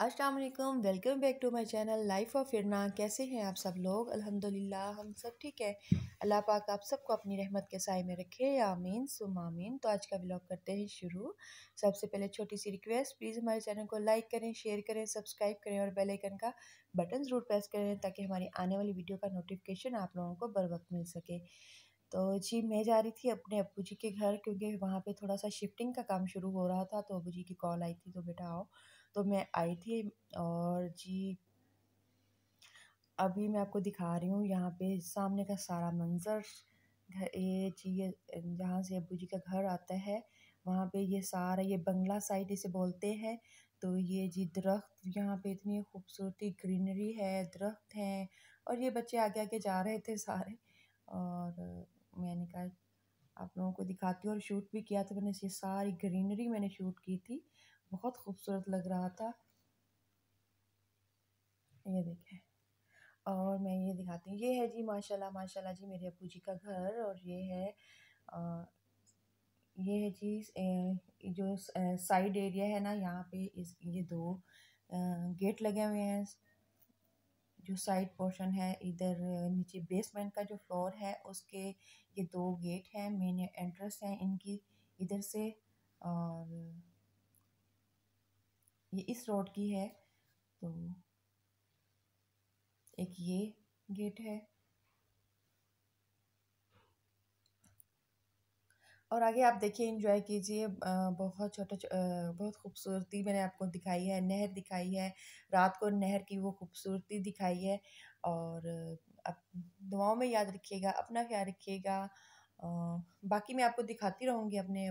अस्सलाम वालेकुम, welcome back to my channel life of फिरना। कैसे हैं आप सब लोग? अल्हम्दुलिल्लाह हम सब ठीक है। अल्लाह पाक आप सबको अपनी रहमत के साए में रखे, आमीन सुम आमीन। तो आज का व्लॉग करते हैं शुरू। सबसे पहले छोटी सी रिक्वेस्ट, प्लीज़ हमारे चैनल को लाइक करें, शेयर करें, सब्सक्राइब करें और बेल आइकन का बटन ज़रूर प्रेस करें ताकि हमारी आने वाली वीडियो का नोटिफिकेशन आप लोगों को बर वक्त मिल सके। तो जी मैं जा रही थी अपने अब्बू जी के घर, क्योंकि वहाँ पे थोड़ा सा शिफ्टिंग का काम शुरू हो रहा था। तो अब्बू जी की कॉल आई थी तो बेटा आओ, तो मैं आई थी। और जी अभी मैं आपको दिखा रही हूँ यहाँ पे सामने का सारा मंज़र। ये जी ये जहाँ से अब्बू जी का घर आता है वहाँ पे ये सारा ये बंगला साइड इसे बोलते हैं। तो ये जी दरख्त यहाँ पे इतनी खूबसूरती ग्रीनरी है, दरख्त हैं। और ये बच्चे आगे आगे जा रहे थे सारे, और मैंने कहा आप लोगों को दिखाती हूँ। और शूट भी किया था मैंने, ये सारी ग्रीनरी मैंने शूट की थी, बहुत खूबसूरत लग रहा था। ये देखें, और मैं ये दिखाती हूँ। ये है जी माशाल्लाह माशाल्लाह जी मेरे अब्बू जी का घर। और ये है जी जो साइड एरिया है ना, यहाँ पे ये दो गेट लगे हुए हैं। जो साइड पोर्शन है इधर नीचे बेसमेंट का जो फ्लोर है उसके ये दो गेट हैं, मेन एंट्रेंस है इनकी इधर से। और ये इस रोड की है, तो एक ये गेट है। और आगे आप देखिए, एंजॉय कीजिए। बहुत बहुत खूबसूरती मैंने आपको दिखाई है, नहर दिखाई है, रात को नहर की वो खूबसूरती दिखाई है। और अब दुआओं में याद रखिएगा, अपना ख्याल रखिएगा। बाकी मैं आपको दिखाती रहूँगी अपने।